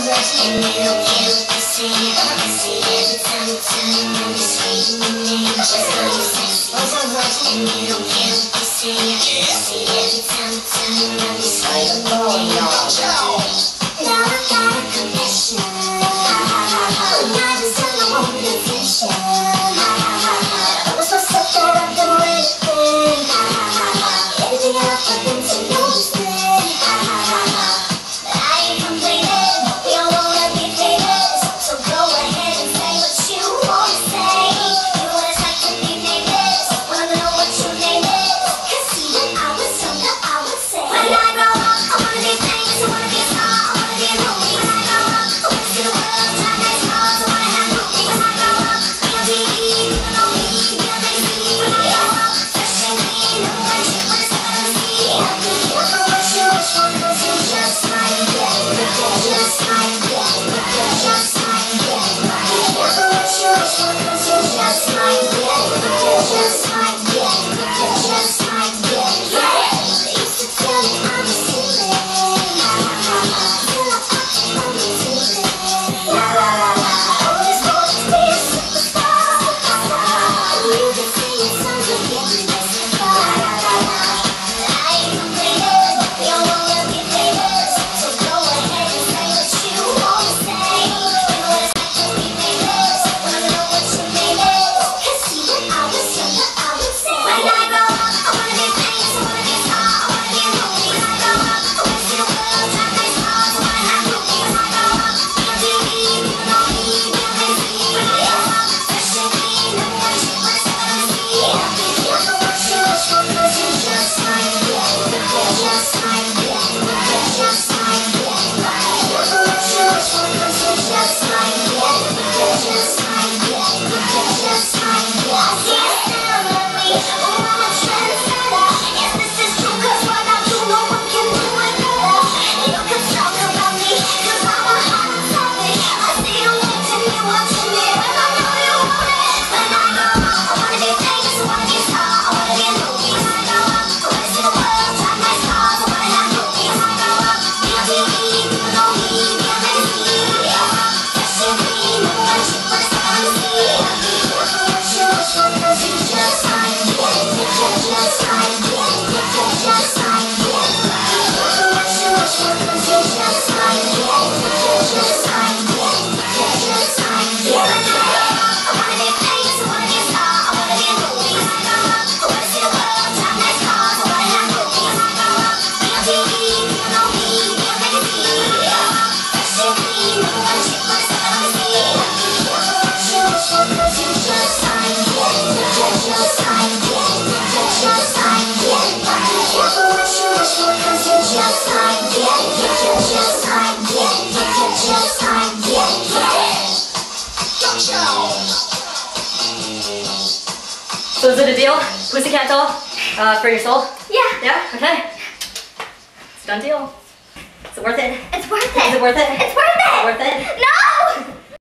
And you don't care what they say. I see every time you turn around, you're screaming your name just for your sex. And you don't care what they say. I see every time you turn around, you're screaming your name. Now I got a confession. I just tell my own confession. I was myself that I've done everything. Everything I've been to notice me. But I ain't complaining. We all wanna be famous, so go ahead and say what you wanna say. You know what it's like to be nameless. Wanna know what your name is? 'Cause see, when I was younger, I would say, when I grow up, I wanna be famous, I wanna be a star, I wanna be a movie. When I grow up, I wanna see the world, drive nice cars, I wanna have movies. When I grow up, be on TV, people know me, be on legacy. When I grow up, fresh and clean, no one shit, what it's gonna see. I'll be careful what you wish for, 'cause you just might get it. Just might get it. Just might get it. Be careful what you wish for, 'cause you just might get it. Just might get it. Just might get it. They used to tell me I'm a secret. Till I popped on the TV. La la la la. Always want to be a superstar. You can see it sounds like getting this far. La la la. I ain't complaining. We all wanna be famous, so go ahead and say what you wanna say. You know what it's like to be famous. Wanna know what your name is? 'Cause see, when I was younger, I would say, when I grow up, I wanna be famous, I wanna be a star, I wanna be a movie. When I grow up, I wanna see the world, drive nice cars, I wanna have movies. When I grow up, be on TV, people know me, be on legacy. When I grow up, fresh and clean, no one shit, what it's gonna see. I'll be careful what you wish for, 'cause you just might get it. Just might get it. Just might get it. Be careful what you wish for, 'cause you just might get it. Just might get it. Just might get it. See it still with me, oh, I'm a trendsetter. Yes, this is true, 'cause what I do, no one can do it better. You can talk about me, 'cause I'm a hot topic. I see you watching me, and I know you want it. When I grow up, I wanna be famous, I wanna be a star, I wanna be a movie. When I grow up, I wanna see the world, drive nice cars, I wanna have movies. When I grow up, be on TV, people know me, be on legacy. Fresh and clean, no one shit, what it's gonna see. I'll be careful what you wish for, 'cause you just might get it. Just might get it. Just might get it. Be careful what you wish for, 'cause you just might get it. Just might get it. Just might get it. I wanna be famous, I wanna be a star, I wanna be a movie. When I grow up, I wanna see the world, drive nice cars, I wanna have movies. When I grow up, be on TV, people know me, be on legacy. Fresh and clean, no one shit, what it's gonna see. I'll be careful what you wish for, 'cause you just might get it. Just might get it. Just might get it. Be careful what you wish for, 'cause you just might get it. Just might get it. Just might get it. So is it a deal? Pussycat doll? For your soul? Yeah. Yeah? Okay. It's a done deal. Is it worth it? It's worth it. Is it worth it? It's worth it. Worth it? No!